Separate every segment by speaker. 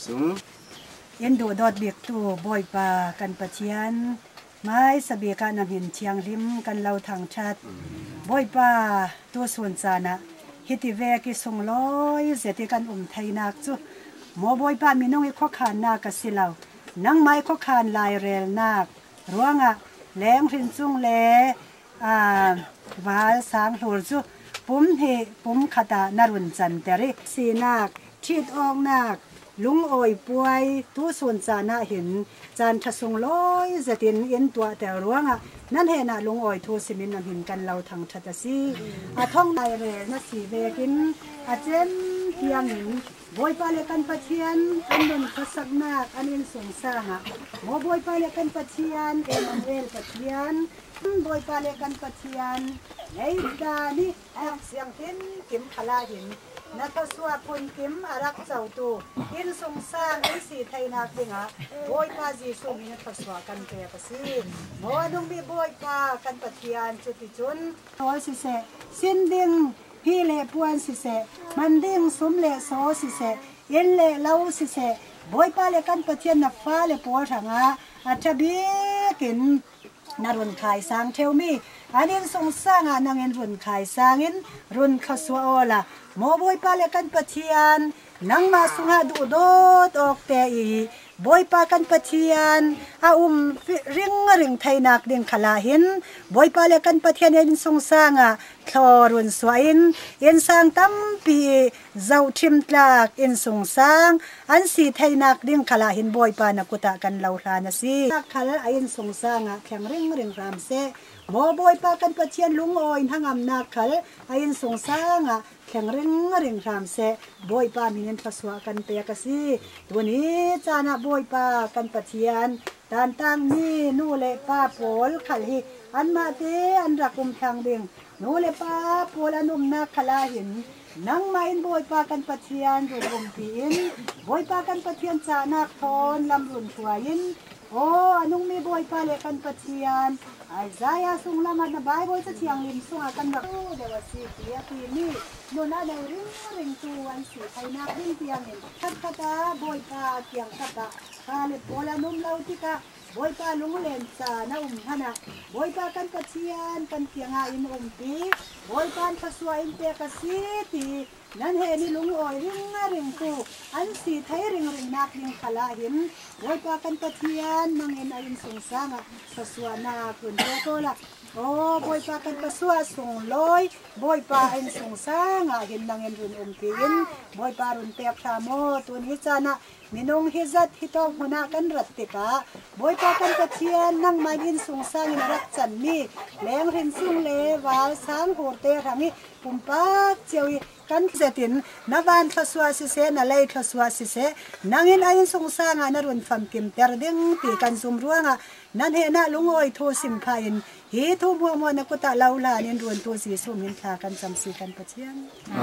Speaker 1: สูง
Speaker 2: เอ็นดูดอดเบียกตัวบ่อยปากันปะเชียนไม้สเบียกันนำเห็นเชียงริมกันเราทางชัดบ่อยปาตัวส่วนจานะฮิติเวกิส่งลอยเสติกันไทยนักจุหมอบ่อยปามีน้องอีกข้อขานนากสิเรานังไม้ข้อขานลายเรลนักร้วงอ่ะแหลงรินจุงแหลวาสางหัวจุปุ่มปุ่มขตานรุนจันเตริสีนักชีดออกนักลุงอ่อยป่วยตู้ส่วนจานะเห็นจานทะสงลอยจะตินเอ็นตัวแต่ร้วงอ่ะนั่นเห็นอ่ะลุงอ่อยทูสิมินนำเห็นกันเราทางทัตซีท่องได้เลยนะสีเวกินเจนเพียงเห็นบอยปาเลกันปะเทียนอันนนทศักนักอันเอ็นสงสารหมอบอยปาเลกันปะเทียนเอ็นเอลปะเทียนบอยปาเลกันปะเทียนไอ้ดานี่เสียงเห็นเข็มขลาเห็นนักสวดคนเข็มอารักเจ้าตัวอินสงสารอินสีไทยนักเด้งอ่ะบอยปาจีสุมีนักสวดกันเตะกสิหมอดุงมีบอยปากันปะเทียนจุดจุนโอ้สิเสสิ้นดิ่งพี่เล่ปวนสิเสมันดิ่งสมเล่โซสิเสเอ็นเล่เล่าสิเสบอยปาเล่กันปะเทียนนับฟ้าเล่ปวดหังอ่ะอาจจะบีกินนรุนขายสางเทวมีอันนี้สงสารนางเอ็นรุนขายสางอินรุนข้าสวโอละหมอบอยปาเลกันปะเทียนนังมาสุงหาดูโดดออกแต่อีบอยปากันปะเทียนริงไทยนักเด้งขลาหินบอยปาเลกันปะเทียนเอ็นสงสารคลอรุนสวอินเอ็นสางตั้มปีเจ้าทิมตลากเอ็นสงสารอันสีไทยนักเด้งขลาหินบอยปานักุตะกันเหล่าลานะสิขลาเอ็นสงสารแข็งริงรามเซหมอบอยปากันปะเทียนลุงอ่อยทั้งอำนาจขัลไอ้สงสารแข็งเร่งรามเสบอยปามีเงินผสวกันเปียกสิตัวนี้จานะบอยปากันปะเทียนตานตั้งนี่นู่เลป้าโผลขัลฮิอันมาเตอันรักุมทางเด้งนู่เลป้าโผลอนุมนาขลาหินนังไม้บอยปากันปะเทียนดูรุมปีนบอยปากันปะเทียนจานักทนลำรุนถวายินโอ้อนุมีบอยปาเลกันปะเทียนไอ้ใจสุงละมันนะบายบอยจะเชียงลิมสุงกันแบบเดี๋ยวสิเปียปีนี่โน่นน่ะเดี๋ยวริงตัวอันสีไทยนักริงเตียงเห็นคัดบอยปาเตียงคัดกาเลโพลานุ่มเลาติกาบอยปาลุงเลนจานะฮะนะบอยปากันปะเทียนกันเตียงอินปีบอยปานผสวอินเตกสิตีนั่นเฮนี่ลุงอ่อยริงกูอันสีไทยริงนักริงขลาหินบอยปากันปะเทียนมังเอ็นอินสงสารผสวนาคุณโตละโอ้บอยปากันผสวส่งลอยบอยปาอินสงสารเห็นนังเอ็นรุนปีนบอยปารุนเปียกชาโมตัวนี้จานะมินงฮิจัดฮิตองมุนากันรัตติกาบอยปากันปะเทียนนั่งมาดินสงสารรักจันมีแรงรินซุงเลวาสางโหดเตะทางนี้ปุ่มปากเจียวกันเสตินนับวันทศวรรษเสนาเลยทศวรรษเสนังอินอายินสงสารนรุนฟัมกิมเตอร์ดึงปีกันซุมรัวงนั่นเห็นลุงอ้อยโทสิมพายินฮีทูบัวมนักุตะลาวลานินรวนตัวสีส้มนินทากันจำสีกันปะเทียน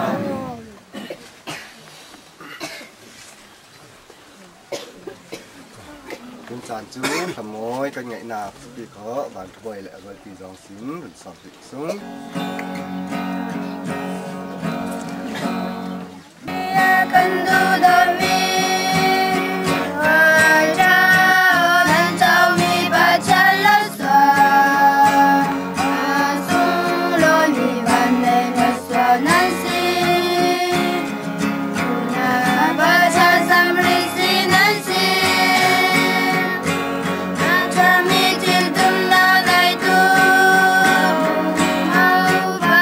Speaker 1: คุณจานจูนขโมยกันไงนาปีขอบานทบอยและบอยปีจองสิงหรือสอบสิสูง
Speaker 3: กันดูดอมีเจ้านั้นเจ้ามีปัจจัยละสวสุโลนีวันในปัสสาวนันสีนาปัจจัยสัมฤทธิ์นันสีจะมีจิตตุมนาได้ตุเอาไป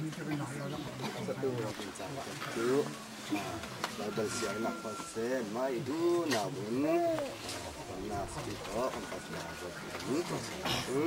Speaker 1: satu orang jaga tuเราเดินเสียงหนักพอเส้นไม่ดูหนาบุญหน้าสติโตอันตัดหน้าตัวนี้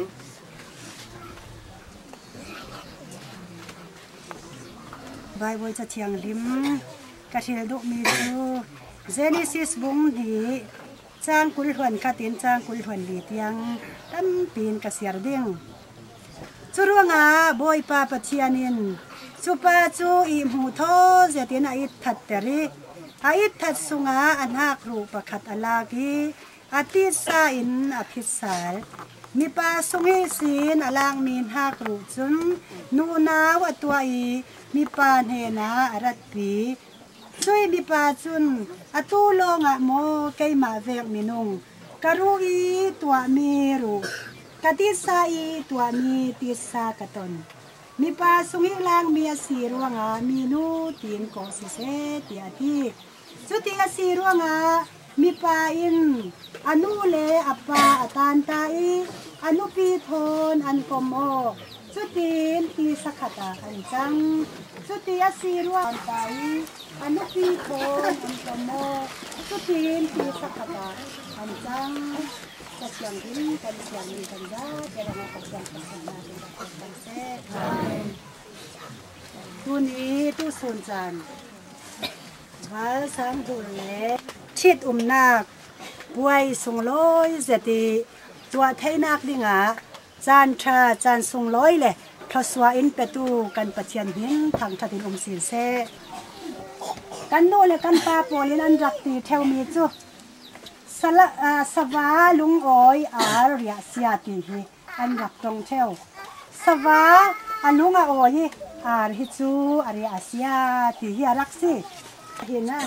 Speaker 2: ใบบัวจะเชียงริมกระเทียดุมีดูเจนิซิสบุงดีจ้างกุลหวนกาตินจ้างกุลหวนดีเตียงตั้มปีนกระเสียรดิ่งจุรวงอาบอยปาปะเทียนินจูปาจูอิมหูโทเจตินอิทัดเตริอิทัดสุงาอันหักรูปขัดอลากีอติสาอินอภิสารมีปาสุงหิสินอลางมีนหักรูจุนนูนาวอตัวอีมีปาเฮนาอรัตปีช่วยมีปาจุนอตูลงอะโมไกมาเวกมินุงกรูอีตัวมีรูกติสาอีตัวมีติสากตนมีปาสุงหิลางมีสีรวงอามีนูตีนกอสิเสติอาทิสุติอาสีรวงอามีปาอินอนุเลอปาอตานตาอีอนุปีโทนอันกโมสุตินตีสขตาอันจังสุติอาสีรวงตาอีอนุปีโทนอันกโมสุตินตีสขตาอันจังจะเสียงดิ้งกันเสียงดิ้งกันได้แต่เราก็เสียงกันมาเป็นกันเซ่ตัวนี้ตู้ส่วนจานว่าสังดุเล่ชิดนักป่วยส่งลอยเจติตัวไทยนักดิ่งอ่ะจานชาจานส่งลอยเลยทศวอินเปตูกันปัจจัยหินทางทัดินสินเซกันโนเลยกันปาโปลินันรักตีเทวมีจูสวาลุงอ้อยอาเรียเสียตีฮีอันรักตรงเทวสวาอันลุงอ้อยอาริจูอาเรียเสียตีฮีรักสิเห็นนะ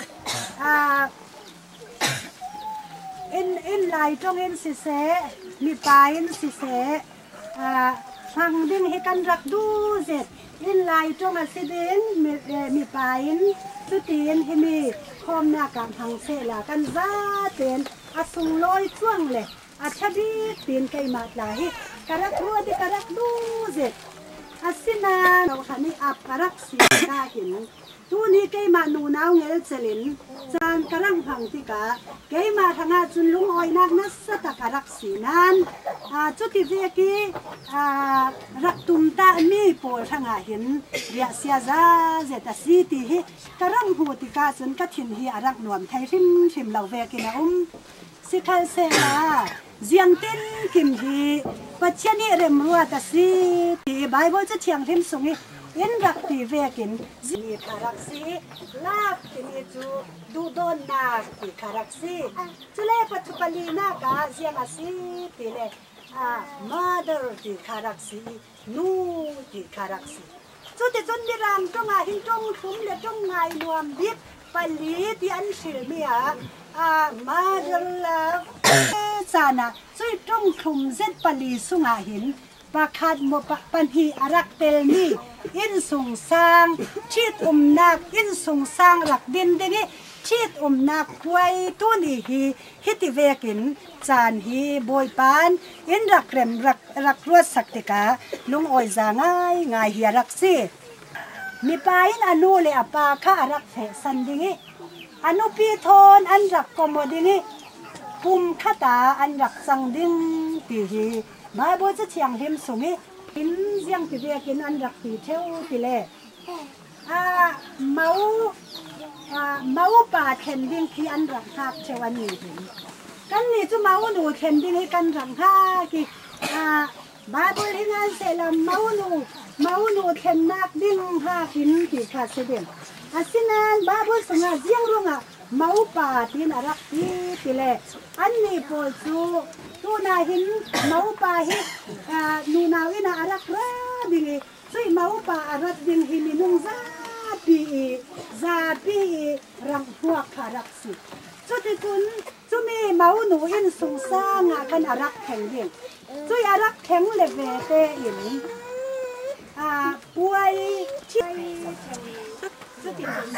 Speaker 2: อินไหลตรงอินสิเสมีปลายอินสิเสฟังดิ้งให้กันรักดูเสร็จอินไหลตรงสิเดนมีปลายอินสุตีนให้มีพร้อมหน้าการทางเสละกันซาเต็นอาสุงลอยช่วงเลยอาชดีตีนไก่มาไหลการรักรัวดิการรักดูเสร็จอาสินาเราขันนี้อับการรักสีกาเห็นตัวนี้ไก่มาหนูน้าวเงลเจลินจานกระลังพังที่กะไก่มาทางอาจุนลุงอ้อยนักนัสตะการรักสีนั้นจุดที่เวกีรักตุมตามีโปรทางอาเห็นเรียเสียซาเจตสีตีฮีกระลังหัวติกาจนกระถินฮีอารักหนวมไทยริมเหล่าเวกินะสิคัลเซลาเจียงตินกิมฮีปัจเจนี้เริ่มรัวแต่สีที่ไบเบิลจะเชียงทิมสงอินรักตีเวกินจีคารักซีลาบกินจูดูโดนนาตีคารักซีจุเลปัจจุบันนี้นากาเจียงอาซีตีเลmother ตีคารักซีนูตีคารักซีจุดที่จนมีรามตรงหินตรงทุ่มและตรงไงรวมบิดปลีที่อันเชื่อมีmother love จานะจุดตรงทุ่มเจ็ดปลีสุงหินปะคัดโมปะปันฮีอารักเตลนีอินสุงสร้างชีดนักอินสุงสร้างรักดินดิชีดนักควยตัวนี้ฮีฮิติเวกินจานฮีบอยปานอินรักเรมรักรวดสักติกาลุงอ้อยจางง่ายฮีรักซีมีปาอินอนุเลอปาข้ารักเฟสันดิอนุปีโทนอันรักกโมดิปุ่มขตาอันรักสังดิงตีฮีมาบ่จะเชียงเห็มสงกินเสียงตีเวียกินอันรักตีเทวตีเล่เมาป่าเทนดิ้งที่อันรักหักเทวันนี้เห็นกันนี่จะเมาหนูเทนดิ้งให้กันรักหักกี่บาบุริงานเสร็จแล้วเมาหนูเทนนักดิ้งหักกินกี่ขาดเสด็จสินานบาบุสงาเสียงรุ่งเมาป่าที่น่ารักตีเล่อันนี้ปวดจูตัวนาหินเมาป่าหินูนาวินารักระดิช่วยเมาป่ารักดิงหิมินุงซาปีรังหัวขารักสิจุดที่คุณจุมีเมาหนูอินสุงสร้างกันอารักแข็งเดียงช่วยอารักแข็งเลเวเตอินป่วยที่จุดที่คุณ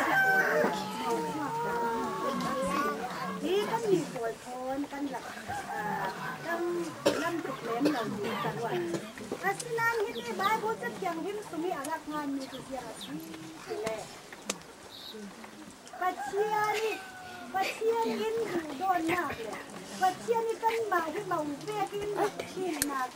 Speaker 2: นี่ก็มีปวดท้นกันหลักตั้งนั่งตุกเล่นเราดูกันว่าอาศินั่งที่นี่บ้านพูดจะเที่ยงที่สุมีอารักงานมีตัวเดียวสิแหละปัจเจียนี่ปัจเจียกินอยู่โดนมากเลยปัจเจียนี่กันมาที่มาเวียกินกินมาก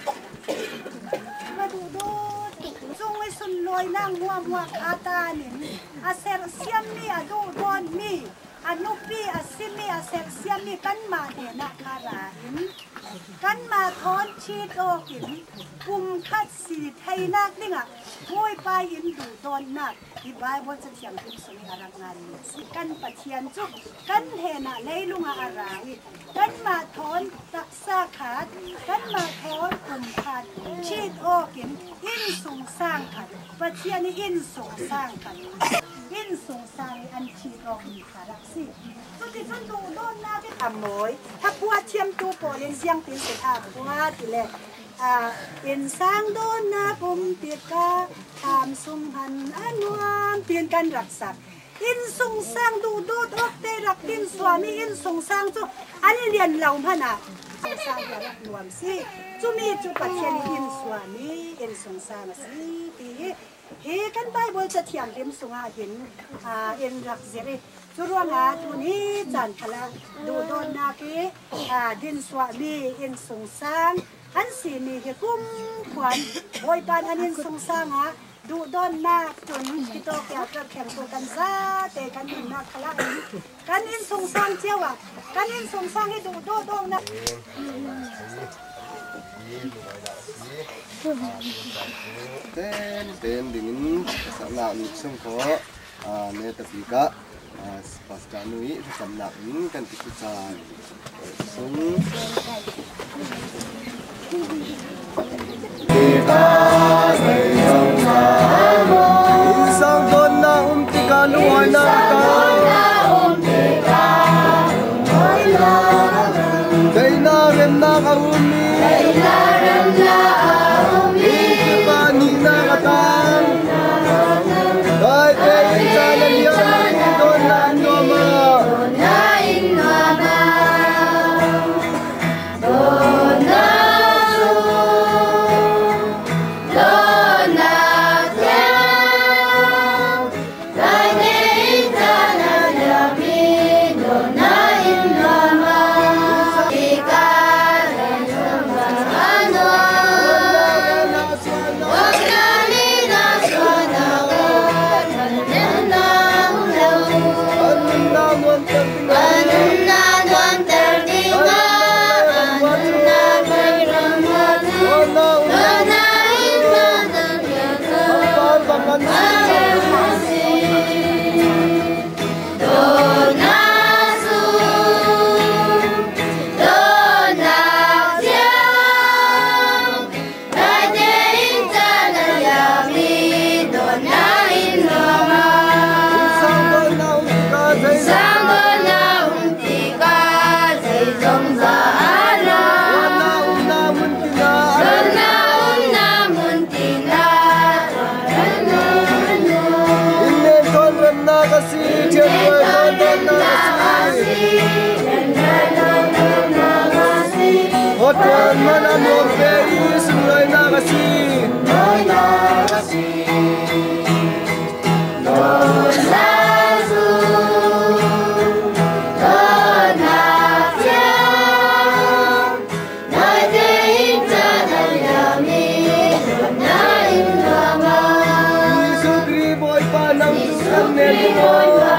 Speaker 2: มาดูโดนจงไว้สุนลอยนั่งหัวอาตาเนี่ยอาเซลเซียมนี่อาดูโดนมีอนุปีอาซิมีอาเซลเซียมนี่กันมาเดนักคาราหินกันมาทอนชีโตกินกุมคัดสีไทยนักนี่อ่ะห้วยปลาหินดูโดนนักที่บ้านบนเสียงที่สุนีอารักงานนี่กันปะเชียนจุกกันเห็นอะไรลุงอะไรกันมาทอนตักซาขาดกันมาทอนกุมคัดชีโตกินอินสูงสร้างขัดปะเชียนนี่อินสูงสร้างขัดอินสูงสร้างอันชีโตมีขารักสิสุดที่ฉันดูโดนนักที่ทำมวยถ้าปวดเชียมตัวปวดเลี้ยงเสียงตีนเสียอาปวดทีแรกเป็นสร้างโดนนากุมเตียกาทำสุมหันอันวามเปลี่ยนกันรักษาอินสงสร้างดูโดดออกเตรักดินสวามีอินสงสร้างจุอันนี้เรียนเหล่าพนะสร้างรักรวมสิจุมีจุปัจเจนิอินสวามีอินสงสร้างสิปีเฮกันไปบนจะเทียมเต็มสงอาหินอินรักเสรีจุรวงาทุนี้จันทละดูโดนนาเกดินสวามีอินสงสร้างอันสีนี่เหกุมขวัญโอยปานอันนี้สงสารฮะดูดอนนาจนที่โตแก่กระแข่งตัวกันซาแต่กันหนึ่งนักขละกันอินสงสารเจ้าอ่ะกันอินสงสารให้ดูโดดงนะ
Speaker 1: เต้นดิ่งสำนักนิชงเขาเนตปิกะปัสจานุยสำนักกันติดใจสงIsang doon na umtika luhay na Kay namin nakaumi Kani na katang Kahit kayo sa lalyan doon na inwama Tuan mana nomberi sungai nagasi, Isugri boy panang tukan nelo,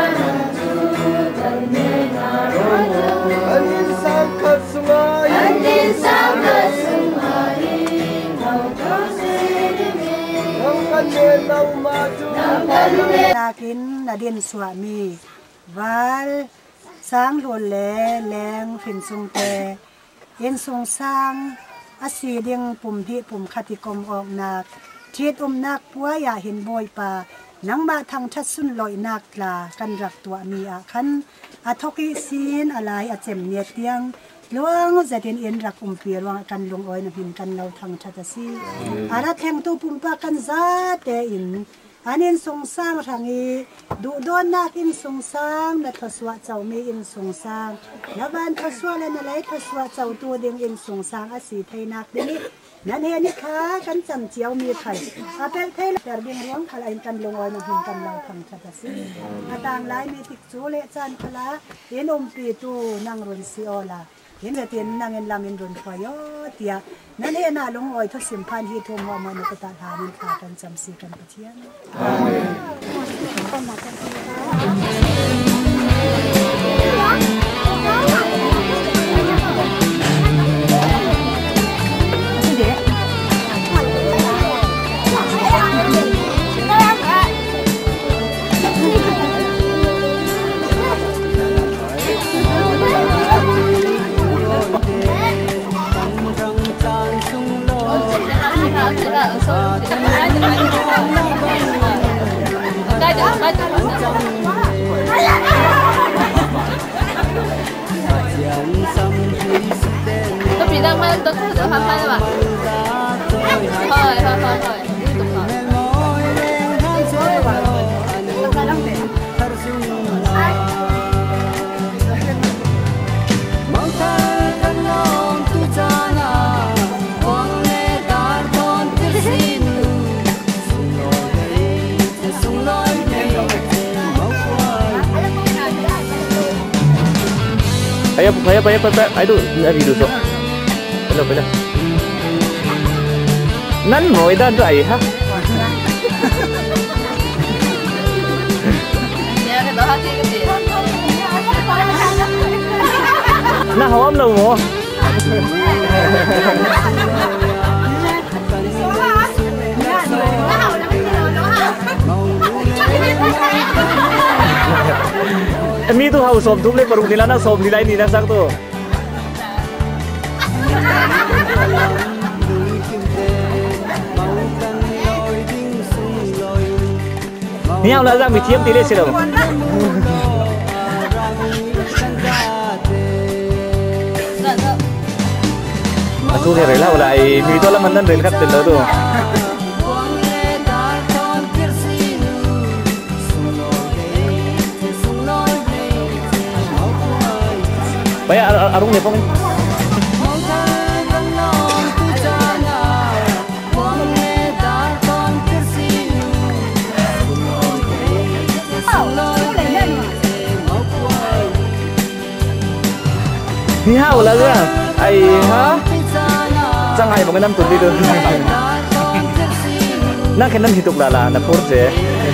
Speaker 1: anin sangkat sungai.
Speaker 2: Lakin na din suami val sang lole leng fin sung te in sung sang asi ding pum hi pum khatikom ok nak thit nak puwa ya hin boy pa nang ma thang that sun loi nak la kan rak tua mi a khan a thoki sin alai a chem ne tiang luang zatin in rak pi luang kan lung oi na hin kan lo thang that si ara theng tu pum pa kan za te in anin sung sang rangi du don nak in sung sang na thaswa chau mi in sung sang laban thaswa le na lai thaswa chau tu ding in sung sang asi thai nak ding นั่นเองนี่ค่ะกันจำเจียวมีไข่อาเปลเทลแต่บินร้องขลายกันลงอ้อยน้ำหินกันเราทำชาติสิอาต่างหลายมีติดจูเลจันทลาเห็นปีตูนางรุนซิโอลาเห็นเตียนนางเงินลามินรุนควายเตียนั่นเองน่าลงอ้อยทุกสิ่งพันที่ทุ่มว่ามันก็ตาหามินขากันจำสีกันปะเทียน
Speaker 3: Tapi đang mang tôi không được hoàn thành rồi mà. Thôi. Tiếp tục thôi.
Speaker 4: Ayo, ayo, video so. Belum. Nan ngồi đó rồi ha. Nó hổm đâu mà. Mi tu hau som tu le baru nila na som nilai ni na sak tu. Ni hau la ra mi thiam ti le siro. Tu ni rela ulai mi tu la mandan rel khat tin tu. Bây giờ arung ni pong. Ni hao là gì? Ai hả? Chẳng hay một cái năm tuần đi được. Nãy cái năm hidup là na Porsche.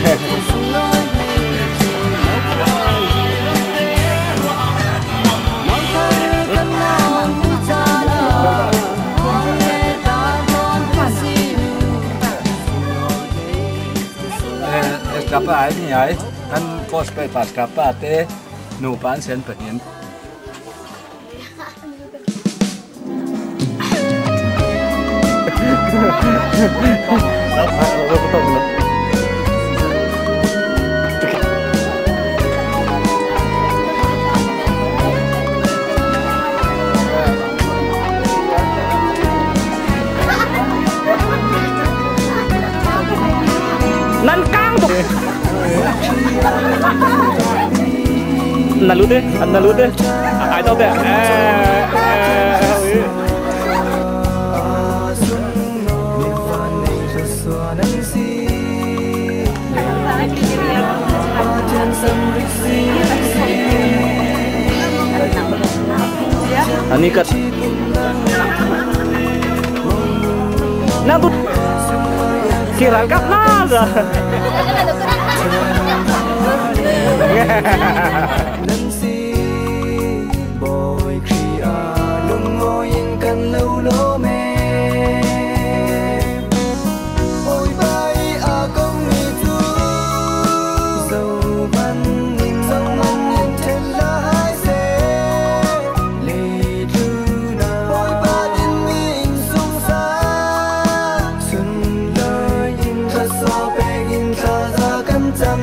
Speaker 1: Escapa ini ay, kan cosplay pas escapa te nupan sen pengen.
Speaker 4: Nan kang tu. Nalut deh. Ai tahu deh. Ani kat. Nah tu. Kira kat nada.
Speaker 5: Boy kria lung ngoyin kan lâu lố mê. Ôi bay à công mi tu. Dâu văn nhìn dâu ngân nhìn trên lá hai xe. Lê thư na. Ôi ba tin mi in sung xa. Xuân lời in thật so bê in xa ra cắm chăm.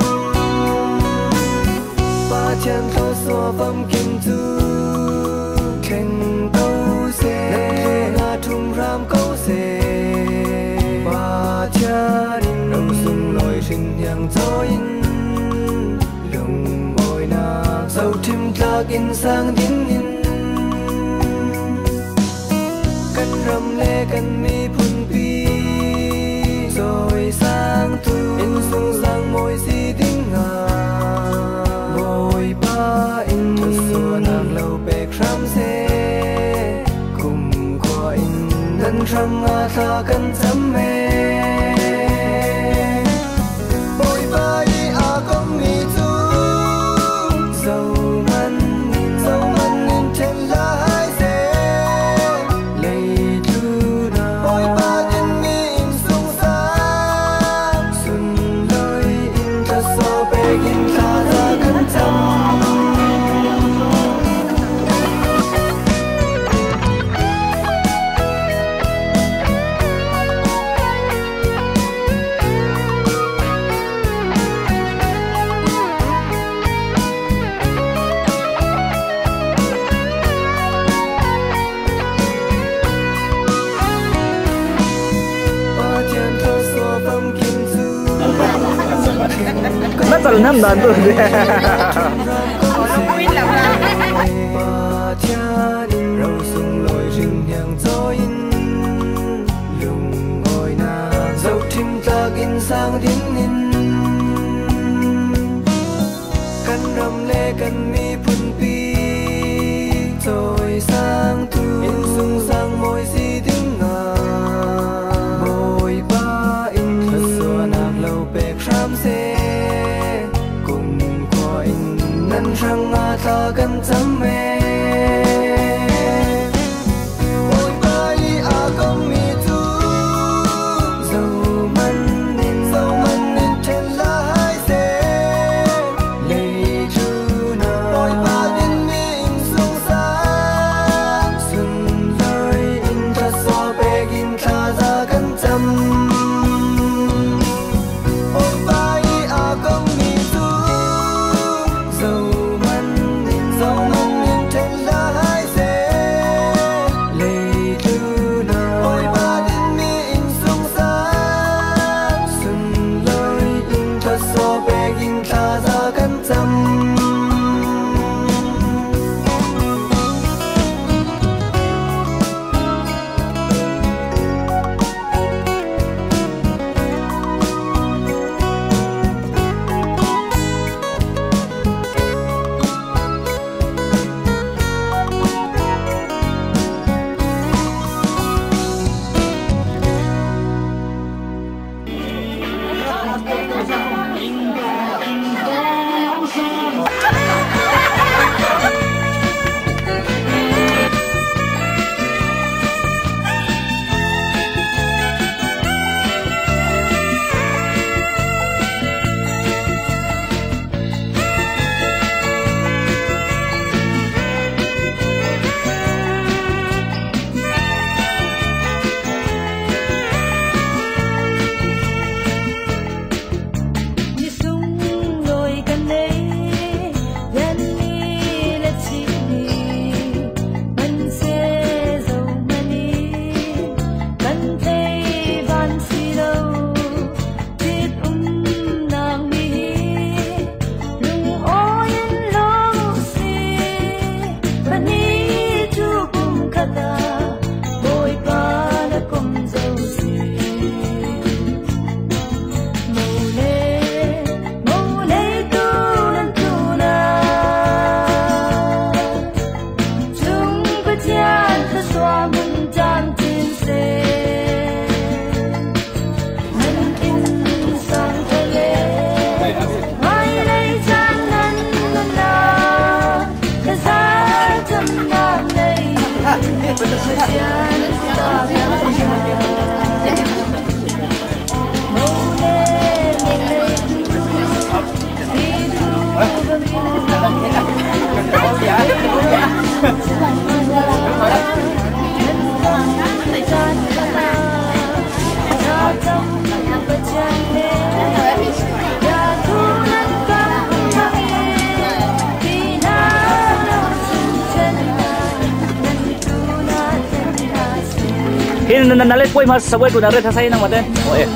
Speaker 5: Chân thâu xua vâm kim tu khen câu xe nga trung ram câu xe ba cha đình đầu xuân lôi sinh nhang cho in lòng ngồi na sâu tim ta kinh sang đến in căn rầm lê กันมีพุ่นปีซอยสร้างตูอินสงสางมวยสีดิ้งงาบอยป้าอินทศวนางเราเปกครำเซกุมขวาอินนั้นทำอาทากันจำเมบอยป้าอีอาก็มีจูเจ้ามันนินเทนลายเซเลยดูนาบอยป้าอินมีอินสงสารสุนเลยอินทศเปกอินทาทากันจำ
Speaker 4: น่าจะน้ำดันตัวเดียว
Speaker 5: เราส่งลอยริงอย่างจอยลุงอ้อยนาเจ้าทิมตากอินสร้างดินนินกันรำเลกันมีพุ่นปีจอยสร้างตูอินสุงสร้างมวยสีดิ้งงาบอยป้าอินทศวนางเราเปกครามเซนั้นช่างอาทากันจำเมโอ้ยไปอาก็มีจูเจ้ามันนินเทนลายเซเลยจูนาโอ้ยป้าดินมีอินสงสารสุนเลยอินทศเปกินทาทากันจำโอ้ยไปอาก็มีจูเจ้ามันนินเทนลายเซเลยดูนาโอ้ยป้าดินมีอินสงสารสุนเลยอินทศเปกินทาทากันจำ
Speaker 4: Hin nalit po mas sabay ko na rin sa ng matin. O eh.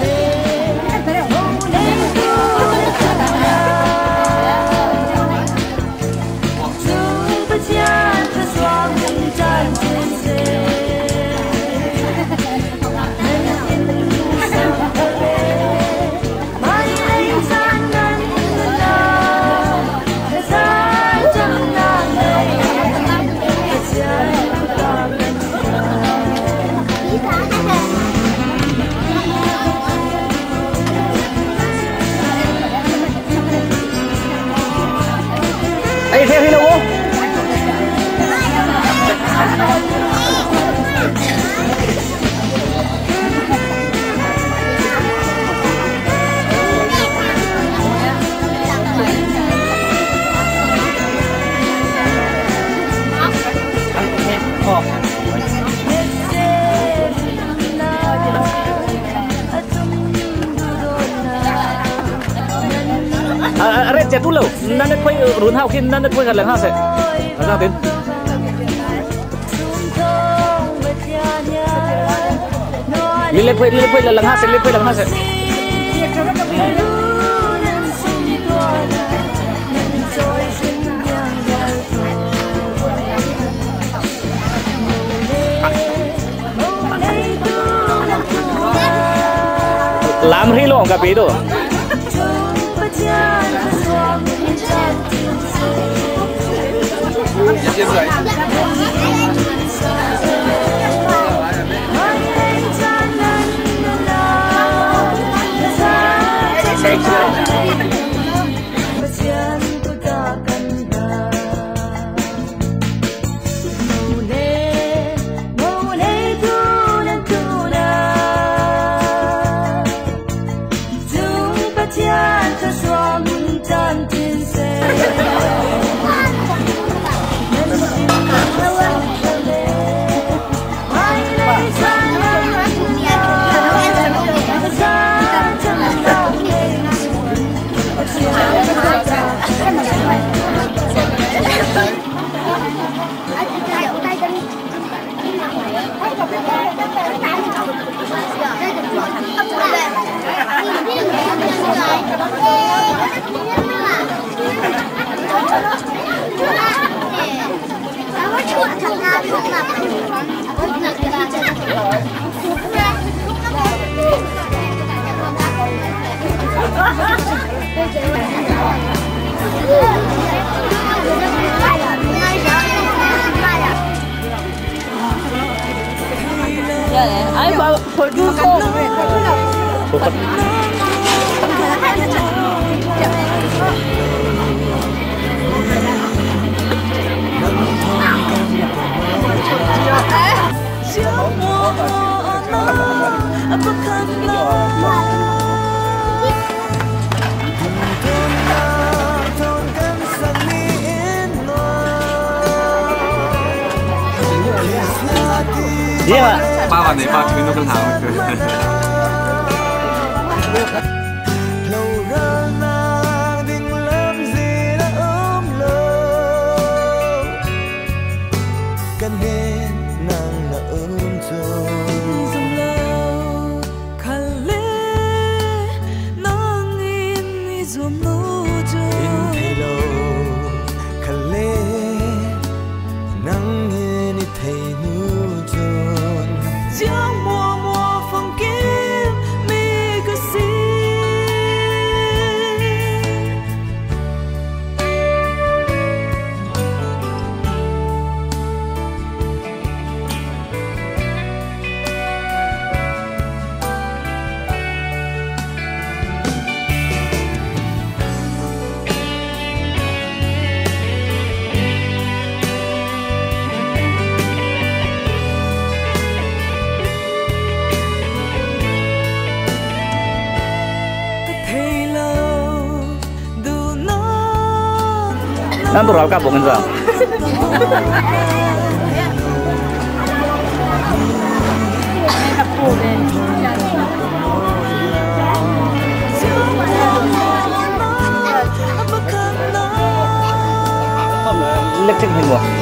Speaker 4: Ay, kaya hilaw mo? Aret chết dulu. Nanti kau run hau kin nanti kau kalau hase. Macam tin. Lile kau lalang hase, lile kau lalang hase. Làm ri lo kapi tu.
Speaker 3: Ai bảo phải đưa con.
Speaker 4: Iya Pak.
Speaker 6: Ba này ba chuyến đâu cần hảo.
Speaker 4: Nanti orang kapok kan sah. Elektrik ni buat.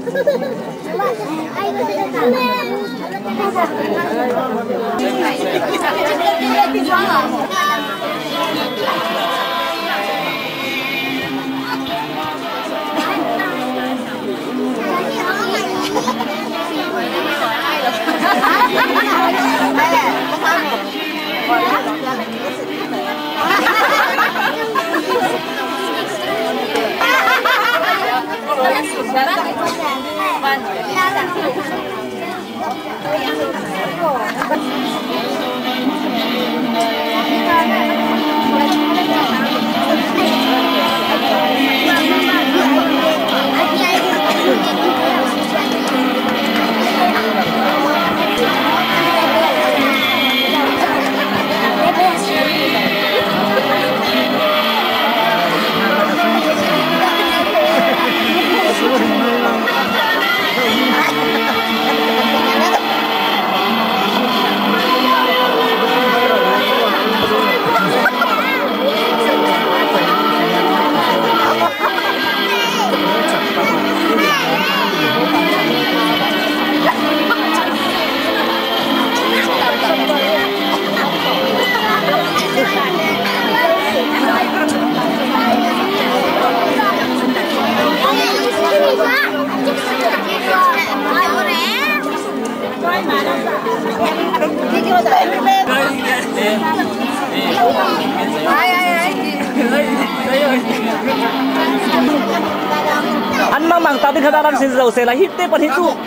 Speaker 4: Anh mà mang tao đi khơi đan xin dầu sẽ là hít tép vào hít trụ.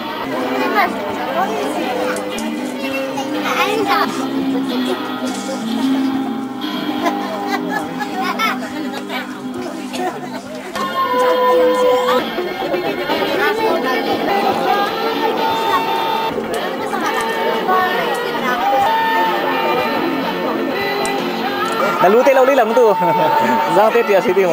Speaker 4: Đã lú tê lâu đi làm tu, giao tê tiệt xí tiêu.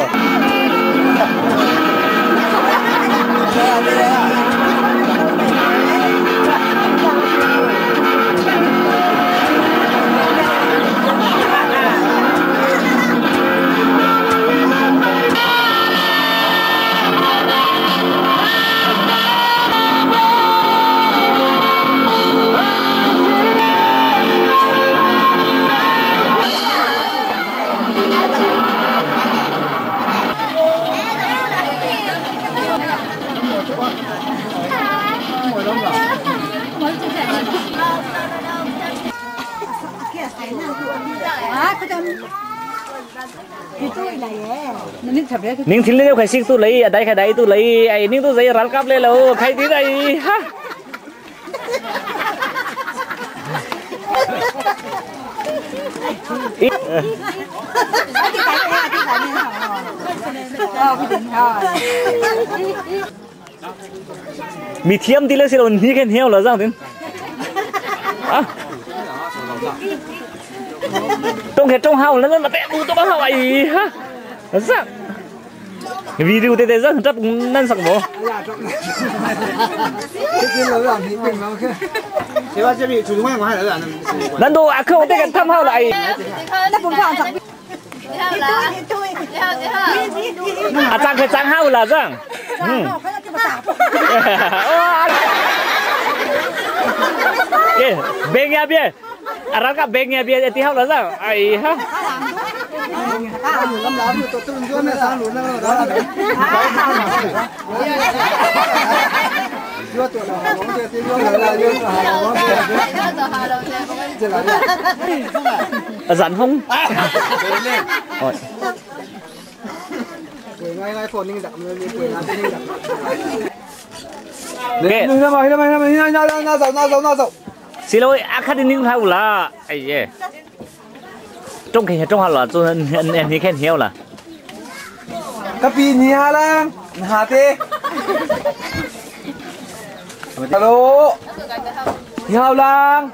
Speaker 4: Ning thil le khai sik tu lei dai khai dai tu lei ai ning tu zai ral kap le lo khai ti dai ha mi thiam ti le si lon ni khen heo la jang tin à trong hết trong hao nó mà tẹt tu to hao ai ha sao video tê tê rất rất nên sặc bố nên đồ à không tê cái thăm hao lại à trang cái trang hao là răng bagnya bia arah ka bagnya bia ti hao là răng ai ha dẫn không ngay phone ninh đặt xin lỗi akad ninh hao là ai trong hao là cho anh đi khen heo là
Speaker 7: cái pin gì hả lang hả thế hello heo lang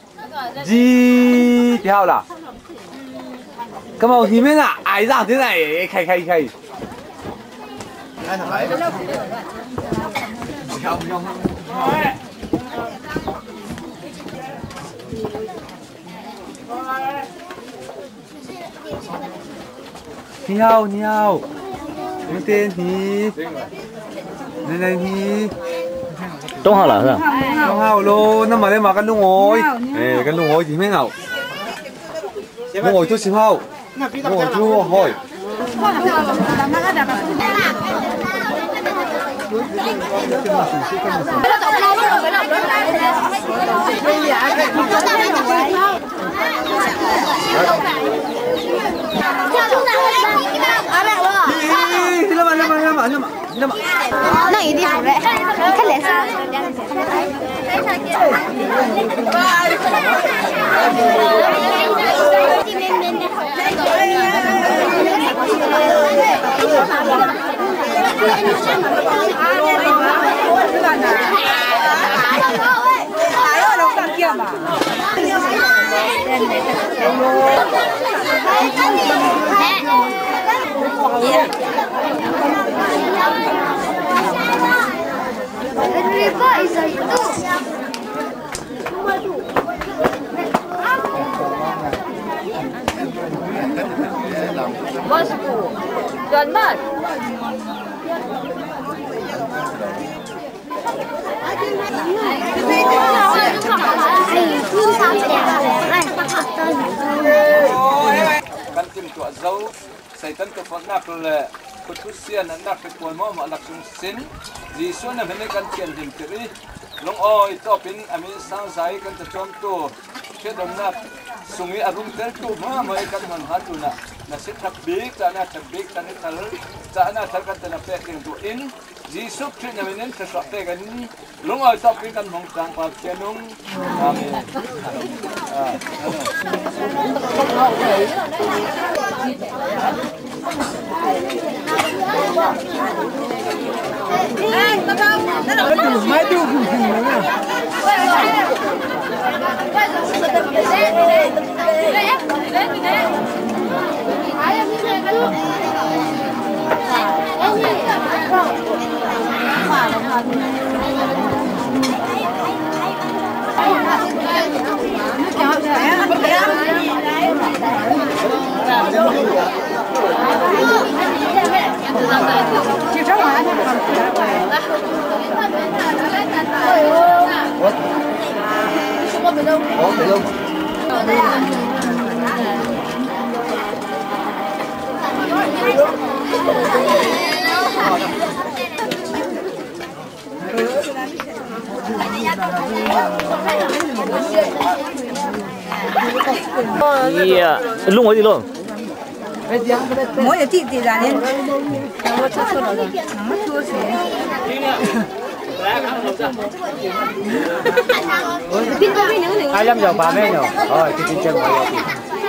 Speaker 7: gì heo là cái màu thì bên à ai ra thế này khay anh thằng ấy không Niao, tên thì này thì
Speaker 4: Trong hao là sao?
Speaker 7: Trong hao lô năm mà lên mà căn lung ngồi căn lung ngồi thì mấy ngầu lung ngồi chút xíu hao lung ngồi chút hỏi
Speaker 3: 那一定好嘞，你看脸上。Bosku, John Bud.
Speaker 8: Kan tim tua zau, sai tan to fak nak le, kutusian nak ke kual mo mak sung sin, Jisu na hene kan tian dim tiri, long oi topin amin sang sai kan ta chom tu, ke dom nak sungi arum tel tu ma mai kan man hatu na, na sit thap big ta na thap big ta ni tal, ta na thal kan ta na pe ting tu in, Jisu tri na menen ta so pe kan long oi topin kan hong tang pa chenung, amin.
Speaker 4: Iya, lu ngồi gì luôn?
Speaker 2: Mỗi chị ra lên. Nó chua xé.
Speaker 7: 25 giờ 3 mét rồi. Rồi, cái chân vào đi.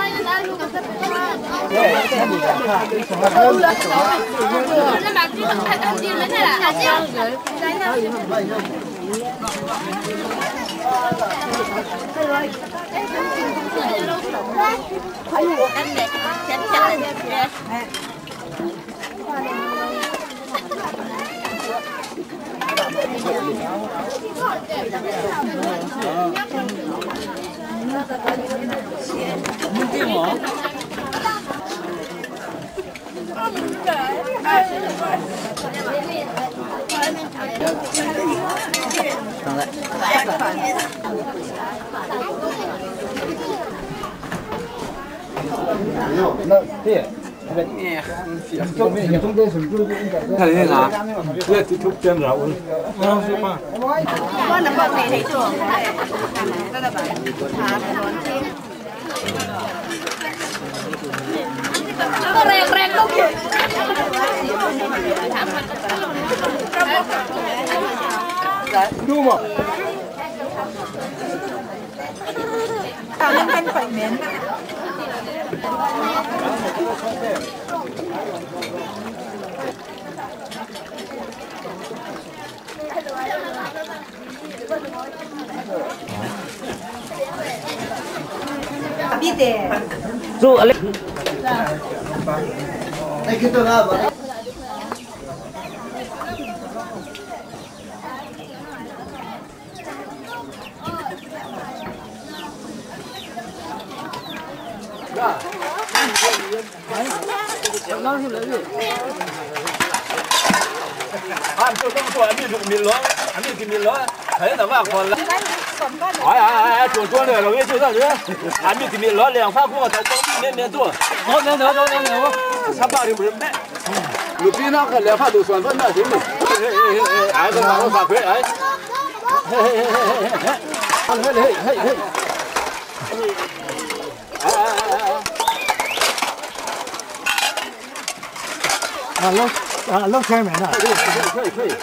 Speaker 8: Cái này là cái tiếp tục chân rau.
Speaker 3: Rek đâu kìa.
Speaker 8: Đúng không?
Speaker 2: Lên canh phải miến. Biết thế.
Speaker 4: Dù Alex.
Speaker 1: Đây cái tôi ra mà.
Speaker 8: ามจุดต้องตัวอันนี้ถูกมีล้ออันนี้กินมีล้อเฮ้ยแต่ว่าคนละจุดเลยเราไม่จุดแล้วเนี่ยอันนี้กินมีล้อเลี้ยงฟ้าพวกเราต้องเนี่ยตัวโน้ตเนี่ยสับปะรดเหมือนแม่ลูกพี่น้องกันแล้วพาดูส่วนเพิ่มหน่อยสิมึงไอ้คนเราฝากเพื่อนไอ้เฮ้ย
Speaker 9: lokk开门了。
Speaker 8: 可以。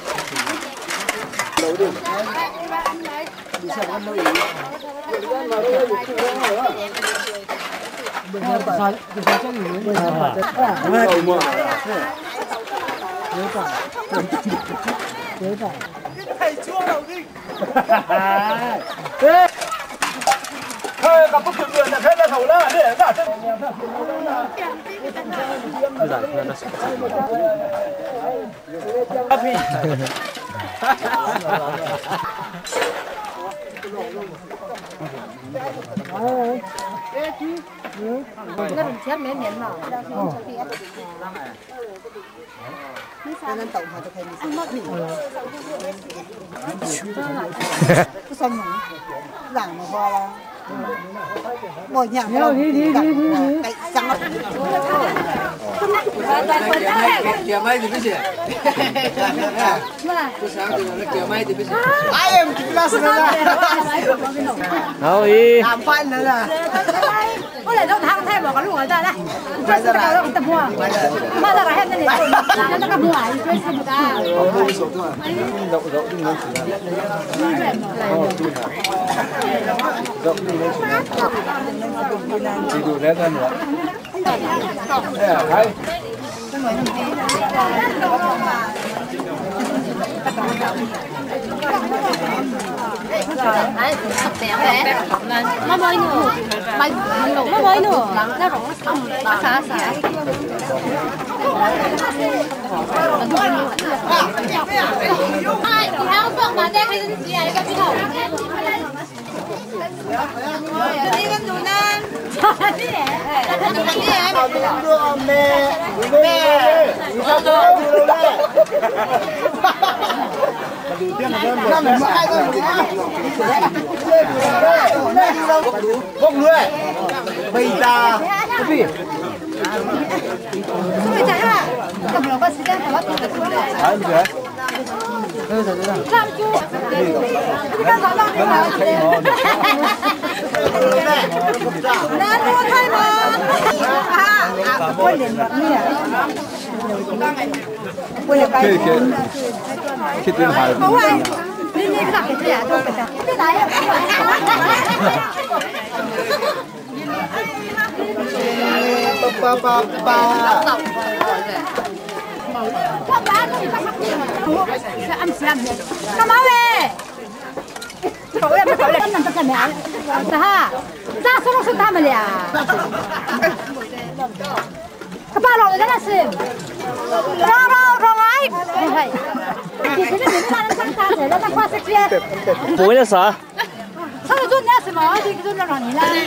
Speaker 8: 咁不佢人就睇得頭啦，啲人真係阿屁，
Speaker 3: 那种甜绵绵的。
Speaker 2: Nên tổng hợp cho thầy mất cái xong rồi giảng mà hoa là ngồi nhạc đi cái trắng
Speaker 7: kiểu may thì biết gì kiểu may thì biết gì ai em class nữa
Speaker 4: thôi
Speaker 2: làm fan nữa là
Speaker 3: có lẽ đâu thằng thay bỏ cái lụa ra đây chơi sao đâu tập mua mà ra hết cái này nó tập mua ai chơi sao ta
Speaker 8: chỉ đủ đấy thôi nữa đấy
Speaker 3: nó mới nữa mày nó mới nữa nó rụng nó xả hai thì áo phông mà đeo cái gì này cái gì hậu đi cái dù nan
Speaker 7: không nuôi bây giờ cái gì
Speaker 3: bây giờ ha cầm nó có xí đen có cái gì
Speaker 7: ai bây giờ
Speaker 3: làm chú cái đó là cái nào nên mua thay mà quên điện bạc như này quên điện bạc
Speaker 8: khi tiền hải
Speaker 3: không ai đi cái đặt cái gì à đâu cái này không bán nó sẽ ăn xem nó máu về cậu em nằm trong cái mẹ ta ra xuống xuống ta mà lẹ các ba lò đấy là xem rong ấy thì cái này nó sang ta để nó qua sẽ kia
Speaker 4: bố là sao
Speaker 3: sao nó rút nhá xem mà thì rút nó rồi nhỉ là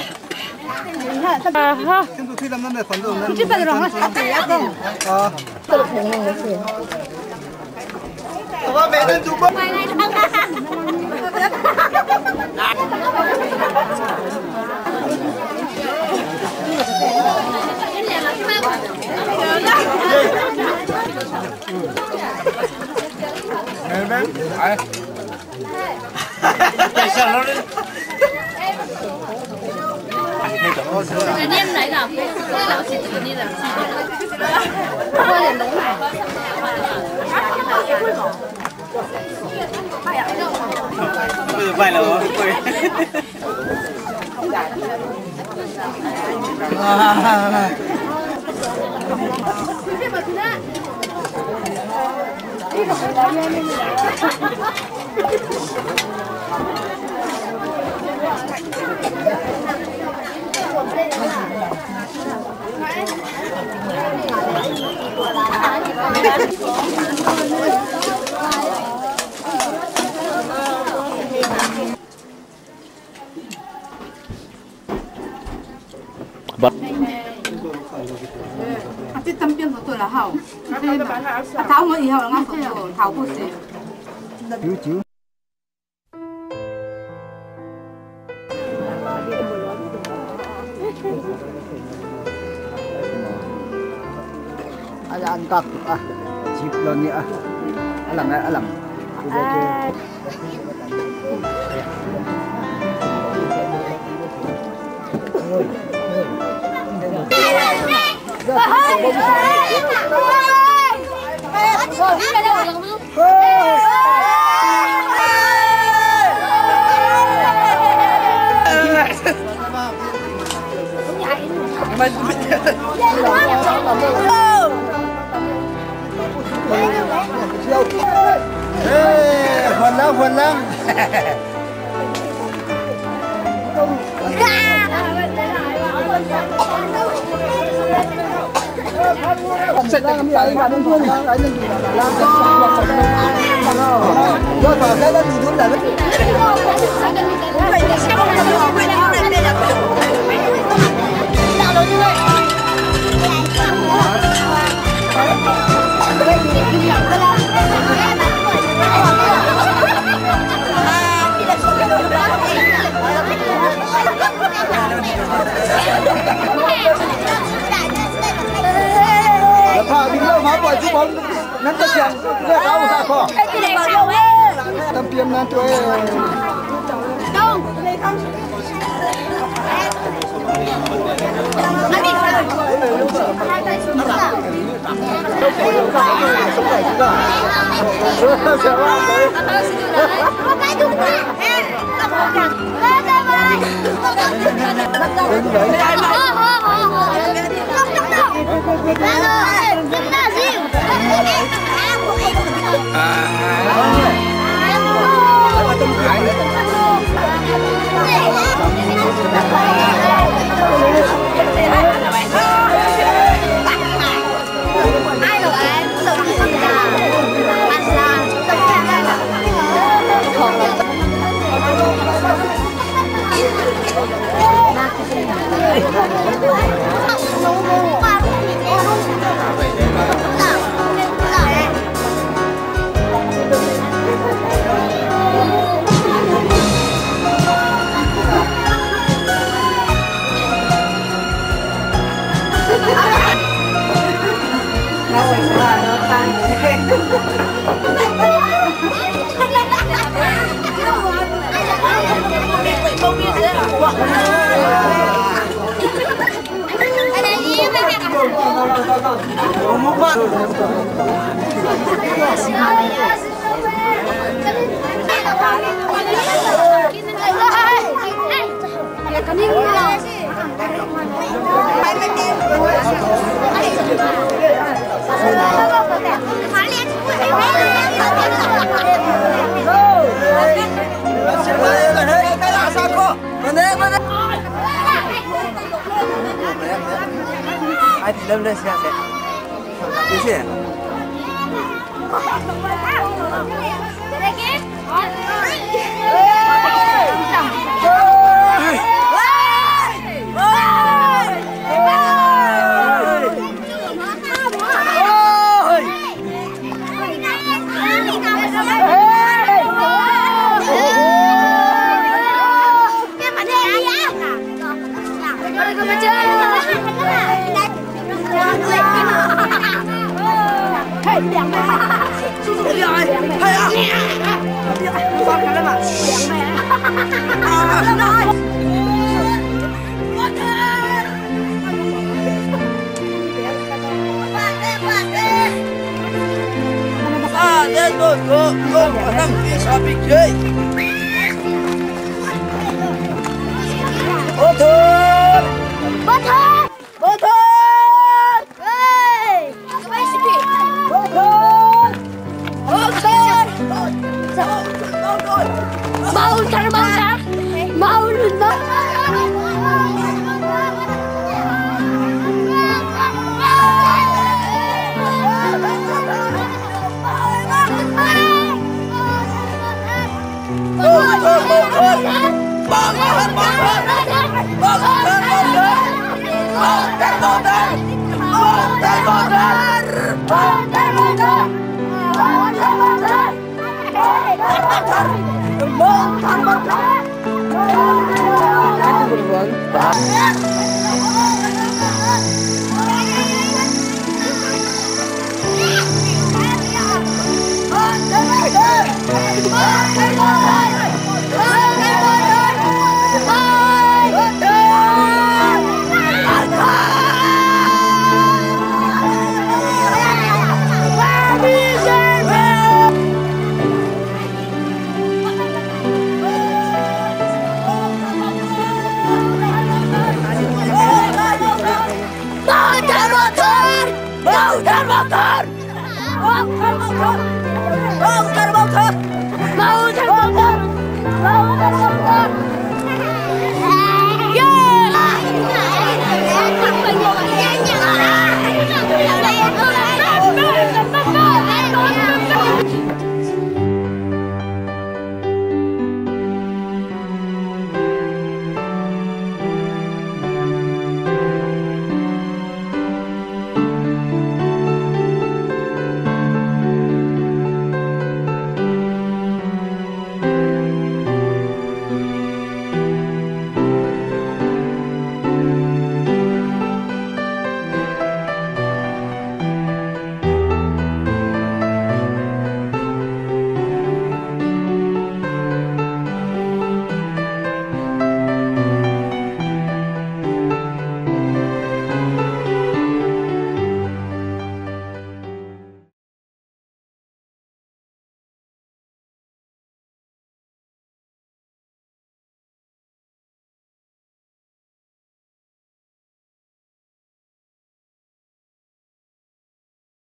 Speaker 3: ha chứ bây giờ nó sẽ bị áp không
Speaker 7: có bé lên chụp
Speaker 3: ngoài này thằng
Speaker 7: tại sao nó
Speaker 3: cái niêm này nào cái lão xịt cái niêm là quay đến
Speaker 7: vậy là
Speaker 3: 这当兵的对了好， tháo mới yêu là ngang rồi tháo bút gì
Speaker 7: Ăn cặp chip lần nữa alam Phần lắm sẽ làm cái bạn đơn phương cái này là do phải cái đó đúng là Pak, di mana apa itu bang? Nanti siang, dia tahu siapa. Tampian nanti. Dong. Lâm lên xem đấy. Cái gì? Bang,
Speaker 3: Bautar!